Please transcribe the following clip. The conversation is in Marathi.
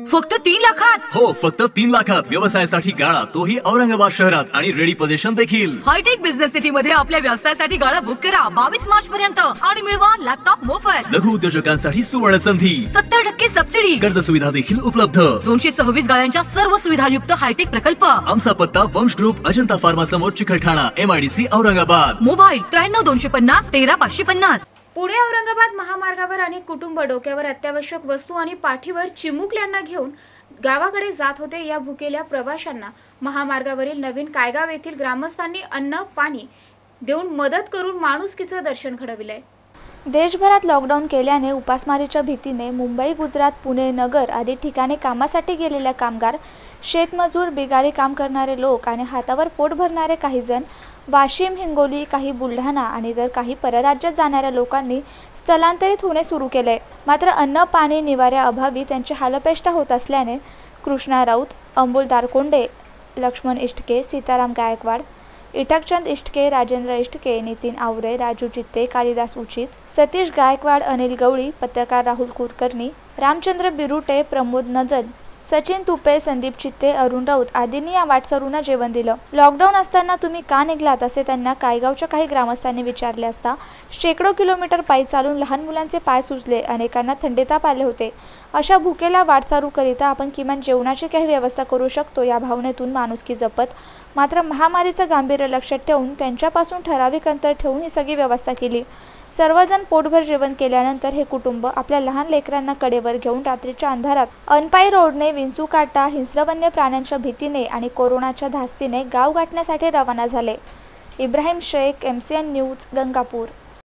फक्त 3 लाखात? हो, फक्त 3 लाखात व्यवसायासाठी गाळा, तोही औरंगाबाद शहरात आणि रेडी पोझिशन देखील. हायटेक बिझनेस सिटी मध्ये आपल्या व्यवसायासाठी गाळा बुक करा 22 मार्च पर्यंत आणि मिळवा लॅपटॉप मोफत. लघु उद्योजकांसाठी सुवर्ण संधी, 70% सबसिडी, कर्ज सुविधा देखील उपलब्ध. 226 गाळ्यांच्या सर्व सुविधायुक्त हायटेक प्रकल्प. आमचा पत्ता वंश ग्रुप, अजंता फार्मा समोर, चिकलठाणा, MIDC औरंगाबाद. मोबाईल 93 250 13 550. पुणे औरंगाबाद महामार्गावर अनेक कुटुंब डोक्यावर अत्यावश्यक वस्तू आणि पाठीवर चिमुकल्यांना घेऊन गावाकडे जात होते. या भुकेल्या प्रवाशांना महामार्गावरील नवीन कायगाव येथील ग्रामस्थांनी अन्न पाणी देऊन मदत करून माणुसकीचं दर्शन घडविलंय. देशभरात लॉकडाऊन केल्याने उपासमारीच्या भीतीने मुंबई, गुजरात, पुणे, नगर आदी ठिकाणी कामासाठी गेलेल्या कामगार, शेतमजूर, बिगारी काम करणारे लोक आणि हातावर पोट भरणारे काही जण वाशिम, हिंगोली, काही बुलढाणा आणि तर काही परराज्यात जाणाऱ्या लोकांनी स्थलांतरित होणे सुरू केले. मात्र अन्न पाणी निवाऱ्याअभावी त्यांची हालअपेष्टा होत असल्याने कृष्णा राऊत, अंबुल दारकोंडे, लक्ष्मण इष्टके, सीताराम गायकवाड, इटकचंद इष्टके, राजेंद्र इष्टके, नितीन आवरे, राजू चित्ते, कालिदास उचित, सतीश गायकवाड, अनिल गवळी, पत्रकार राहुल कुलकर्णी, रामचंद्र बिरुटे, प्रमोद नजल, सचिन तुपे, संदीप चित्ते, अरुण राऊत आदींनी या वाटसरूंना जेवण दिलं. लॉकडाऊन असताना तुम्ही का निघलात असे त्यांना कायगावच्या काही ग्रामस्थांनी विचारले असता शेकडो किलोमीटर पायी चालून लहान मुलांचे पाय सुजले, अनेकांना थंडीताप आले होते. अशा भुकेला वाटचारूकरिता आपण किमान जेवणाची काही व्यवस्था करू शकतो या भावनेतून माणुसकी जपत मात्र महामारीचं गांभीर्य लक्षात ठेवून त्यांच्यापासून ठराविक अंतर ठेवून ही सगळी व्यवस्था केली. सर्वजण पोटभर जेवण केल्यानंतर हे कुटुंब आपल्या लहान लेकरांना कडेवर घेऊन रात्रीच्या अंधारात अनपाई रोडने, विंचू काटा, हिंस्र वन्य प्राण्यांच्या भीतीने आणि कोरोनाच्या धास्तीने गाव गाठण्यासाठी रवाना झाले. Ibrahim Shaikh, MCN news, Gangapur.